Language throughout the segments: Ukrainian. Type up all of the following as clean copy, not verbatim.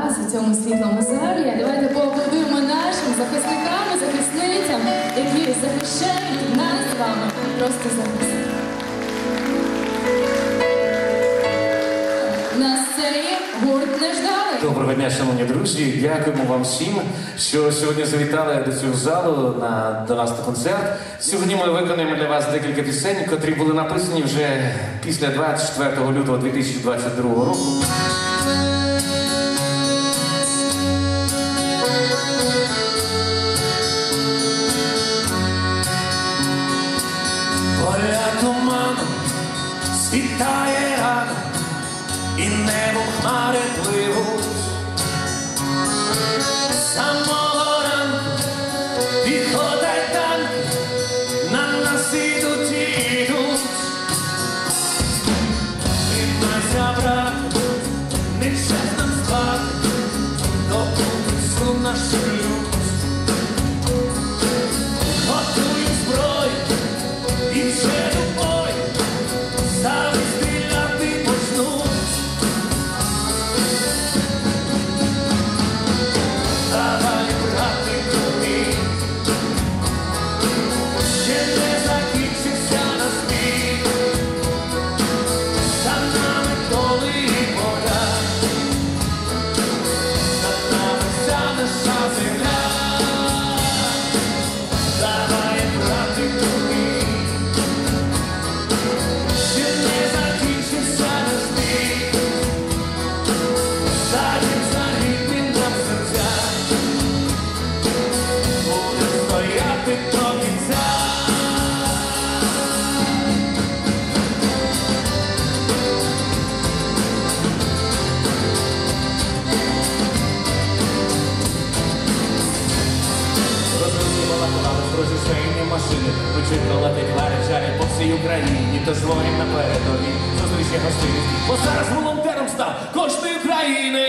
вас у цьому світлому залі. Давайте поаплодуємо нашим захисникам і захисницям, які захищають нас з вами просто зараз. На сцені гурт «Не ждали». Доброго дня, шановні друзі. Дякуємо вам всім, що сьогодні завітали до цього залу до нас на концерт. Сьогодні ми виконуємо для вас декілька пісень, котрі були написані вже після 24 лютого 2022 року. Поля туману світає рано, і небом хмари пливуть. З самого ранку підходять танки, на нас ідуть і йдуть. Тримайся, брат, не час нам спати, допоки сумна шлють. Готуй зброю і вже до бою, стави стріляти почнуть. Давай, братику мій, ще не закінчився наш бій. За нами доли і поля, над нами вся наша земля. Давай, братику мій, ще не закінчився наш бій. Задім загибним нам серця, буде стояти до кінця. Розрушувала колами друзі швейні машини, вичитала текла речарять по всій Україні, тож воїн на передовій зустрічі гостинність, бо зараз волонтером став кожної країни.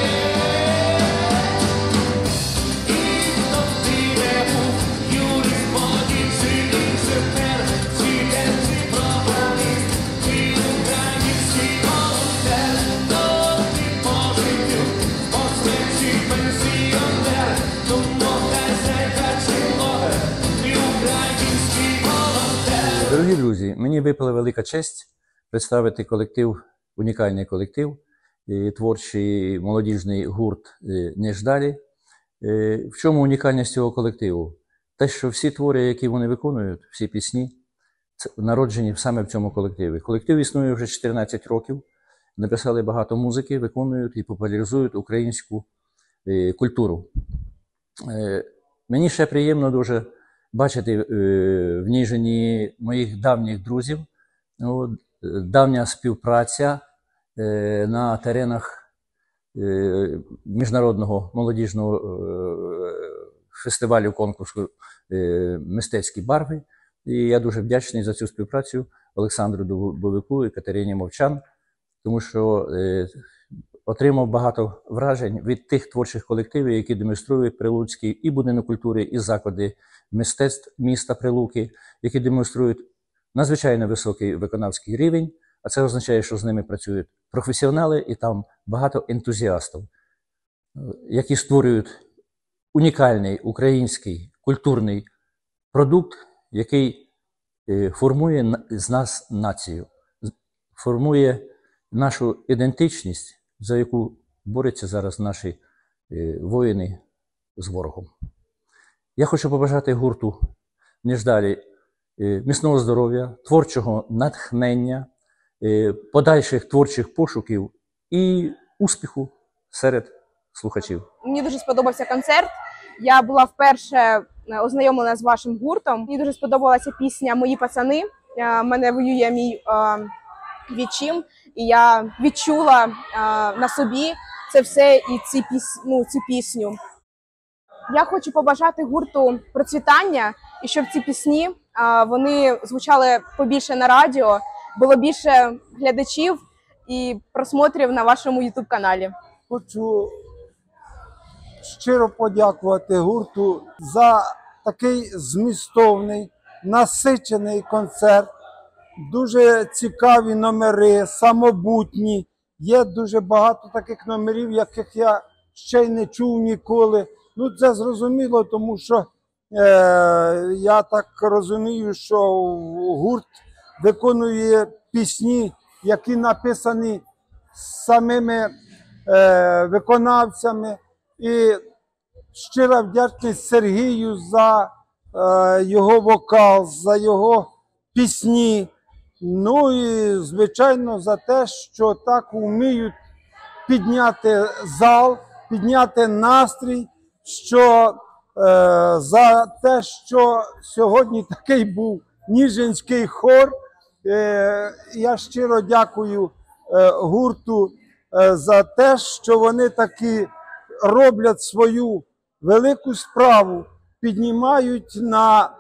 І хто б ти не був, юрист, водій чи інженер, вчитель чи програміст, ти український волонтер, то ти по життю, спортсмен чи пенсіонер, тому хазяйка чи блогер, ти український волонтер. Дорогі друзі, мені випала велика честь представити колектив, унікальний колектив, творчий молодіжний гурт «Не ждали». В чому унікальність цього колективу? Те, що всі твори, які вони виконують, всі пісні, народжені саме в цьому колективі. Колектив існує вже 14 років, написали багато музики, виконують і популяризують українську культуру. Мені ще приємно дуже бачити в Ніжині моїх давніх друзів. Давня співпраця на теренах міжнародного молодіжного фестивалю конкурсу «Мистецькі барви». І я дуже вдячний за цю співпрацю Олександру Дубовику і Катерині Мовчан, тому що отримав багато вражень від тих творчих колективів, які демонструють Прилуцький і будинок культури, і заклади мистецтв міста Прилуки, які демонструють надзвичайно високий виконавський рівень, а це означає, що з ними працюють професіонали і там багато ентузіастів, які створюють унікальний український культурний продукт, який формує з нас націю, формує нашу ідентичність, за яку борються зараз наші воїни з ворогом. Я хочу побажати гурту «Не ждали» міцного здоров'я, творчого натхнення, подальших творчих пошуків і успіху серед слухачів. Мені дуже сподобався концерт. Я була вперше ознайомлена з вашим гуртом. Мені дуже сподобалася пісня «Мої пацани». Мене воює мій відчим, і я відчула на собі це все і цю пісню. Я хочу побажати гурту процвітання, і щоб ці пісні вони звучали побільше на радіо, було більше глядачів і просмотрів на вашому YouTube-каналі. Хочу щиро подякувати гурту за такий змістовний, насичений концерт. Дуже цікаві номери, самобутні. Є дуже багато таких номерів, яких я ще й не чув ніколи. Ну, це зрозуміло, тому що я так розумію, що гурт виконує пісні, які написані самими виконавцями. І щира вдячність Сергію за його вокал, за його пісні. Ну і, звичайно, за те, що так вміють підняти зал, підняти настрій, що за те, що сьогодні такий був ніжинський хор. Я щиро дякую гурту за те, що вони таки роблять свою велику справу, піднімають на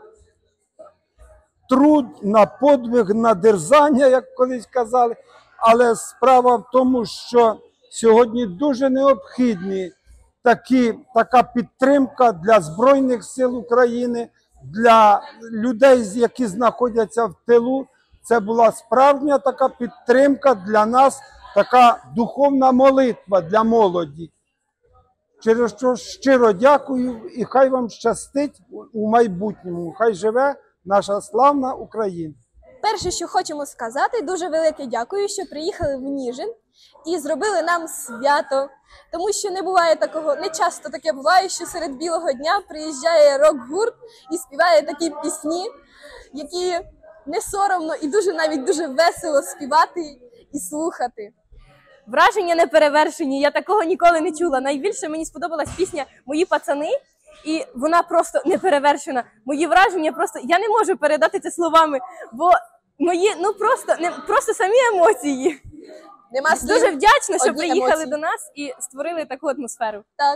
труд, на подвиг, на дерзання, як колись казали. Але справа в тому, що сьогодні дуже необхідні така підтримка для Збройних сил України, для людей, які знаходяться в тилу. Це була справжня така підтримка для нас, така духовна молитва для молоді. Через що щиро дякую і хай вам щастить у майбутньому. Хай живе наша славна Україна. Перше, що хочемо сказати, дуже велике дякую, що приїхали в Ніжин і зробили нам свято. Тому що не буває такого, не часто таке буває, що серед білого дня приїжджає рок-гурт і співає такі пісні, які не соромно і навіть дуже весело співати і слухати. Враження неперевершені, я такого ніколи не чула. Найбільше мені сподобалась пісня «Мої пацани», і вона просто неперевершена. Мої враження просто, я не можу передати це словами, бо мої, просто самі емоції. Нема слів. Дуже вдячна, що Одні приїхали емоції. до нас і створили таку атмосферу. Так.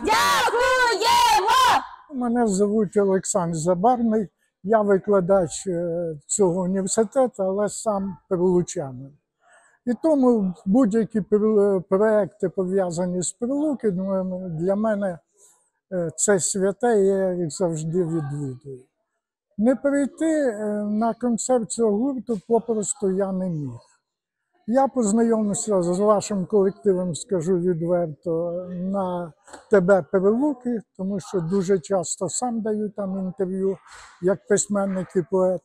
Дякуємо! Мене звуть Олександр Забарний, я викладач цього університету, але сам прилучанин. І тому будь-які проекти, пов'язані з Прилукою, для мене це святе, і я їх завжди відвідую. Не прийти на концерт цього гурту попросту я не міг. Я познайомився з вашим колективом, скажу відверто, на ТБ Прилуки, тому що дуже часто сам даю там інтерв'ю, як письменник і поет.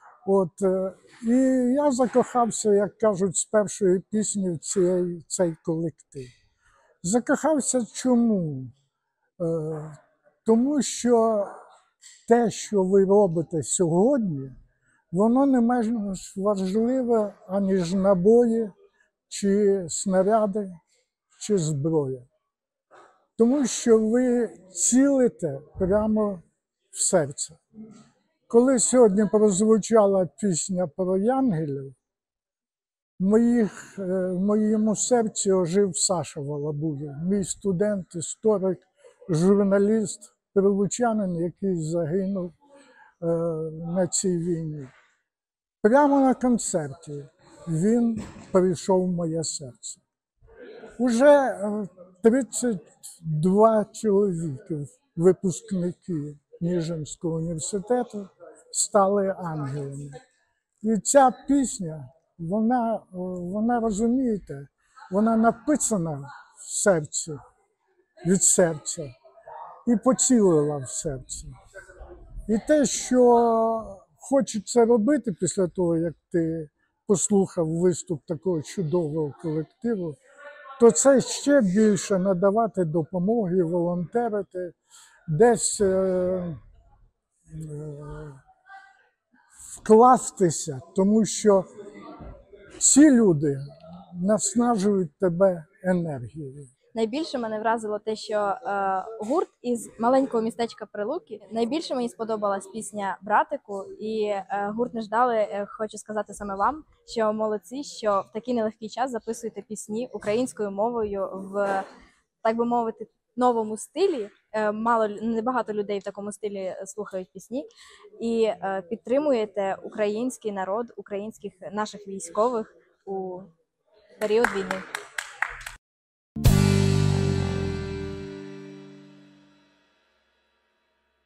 І я закохався, як кажуть, з першої пісні в цей колектив. Закохався чому? Тому що те, що ви робите сьогодні, воно не менш важливе, аніж набої, чи снаряди, чи зброя. Тому що ви цілите прямо в серце. Коли сьогодні прозвучала пісня про янголів, в моєму серці ожив Саша Волобуя, мій студент, історик, журналіст, прилучанин, який загинув на цій війні. Прямо на концерті він прийшов в моє серце. Уже 32 чоловіки, випускники Ніжинського університету, стали ангелами. І ця пісня, вона, розумієте, вона написана в серці, від серця, і поцілила в серці. І те, що хочеться робити після того, як ти послухав виступ такого чудового колективу, то це ще більше надавати допомоги, волонтерити, десь вкластися, тому що ці люди наснажують тебе енергією. Найбільше мене вразило те, що гурт із маленького містечка Прилуки. Найбільше мені сподобалась пісня «Братику», і гурт «Не ждали», хочу сказати саме вам, що молодці, що в такий нелегкий час записуєте пісні українською мовою в, так би мовити, новому стилі. Небагато людей в такому стилі слухають пісні. І підтримуєте український народ, українських наших військових у період війни.